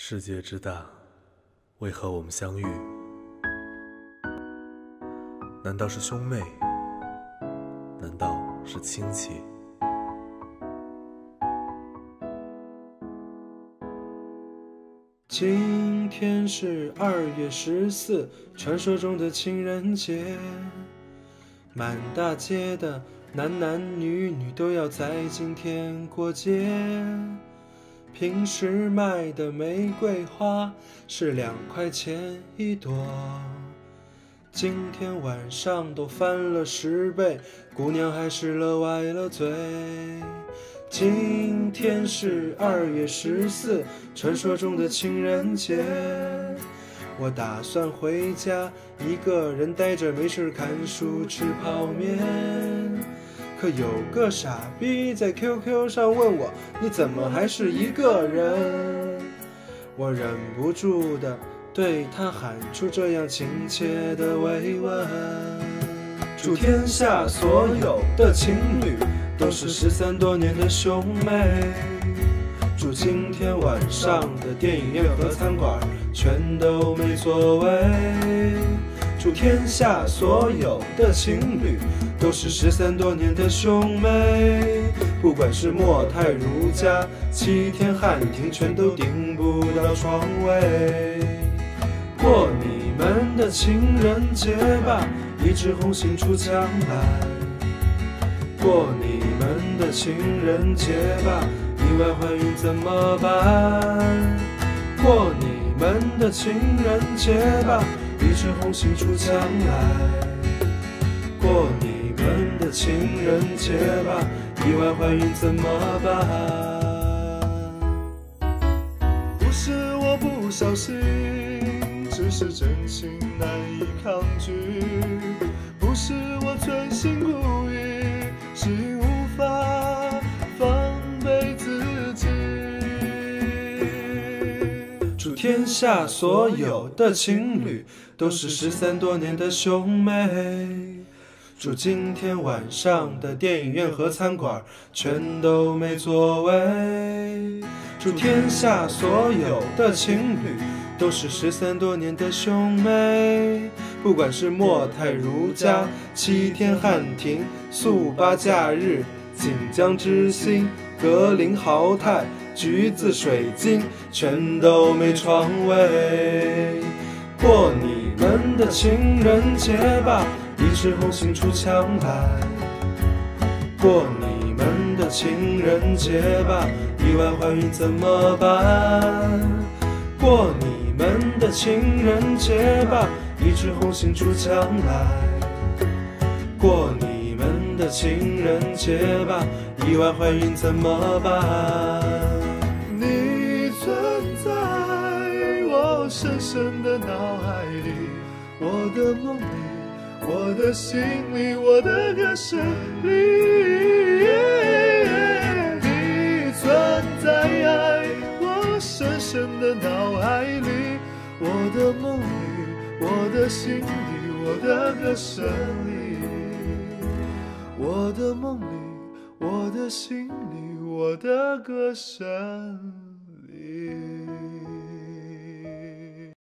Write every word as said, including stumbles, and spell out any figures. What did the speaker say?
世界之大，为何我们相遇？难道是兄妹？难道是亲戚？ 今天是二月十四，传说中的情人节。满大街的男男女女都要在今天过节。平时卖的玫瑰花是两块钱一朵，今天晚上都翻了十倍，姑娘还是乐歪了嘴。今天是二月十四，传说中的情人节。我打算回家，一个人呆着没事看书吃泡面。可有个傻逼在 Q Q 上问我，你怎么还是一个人？我忍不住的对他喊出这样亲切的慰问。祝天下所有的情侣都是失散多年的兄妹。祝今天晚上的电影院和餐馆全都没座位。祝天下所有的情侣都是失散多年的兄妹。不管是莫泰如家、七天汉庭，全都订不到床位。过你们的情人节吧，一枝红杏出墙来。过你们的情人节吧，意外怀孕怎么办？过你们的情人节吧，一枝红杏出墙来。过你们的情人节吧，意外怀孕怎么办？不是我不小心，只是真情难以抗拒。不是我存心故意，是因无法防备自己。祝天下所有的情侣都是失散多年的兄妹。祝今天晚上的电影院和餐馆全都没座位。祝天下所有的情侣都是失散多年的兄妹。不管是莫泰如家、七天汉庭、速八假日、锦江之星、格林豪泰、橘子水晶，全都没床位。过你们的情人节吧，一枝红杏出墙来。过你们的情人节吧，意外怀孕怎么办？过你们的情人节吧，一枝红杏出墙来。过你们的情人节吧，意外怀孕怎么办？你存在我深深的脑海里，我的梦里，我的心里，我的歌声里。你存在我深深的脑海里，我的梦里，我的心里，我的歌声里。我的梦里，我的心里，我的歌声